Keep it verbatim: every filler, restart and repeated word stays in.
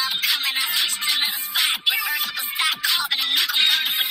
upcoming, I switched to another spot. Reversible stock, carbon, and new convertible.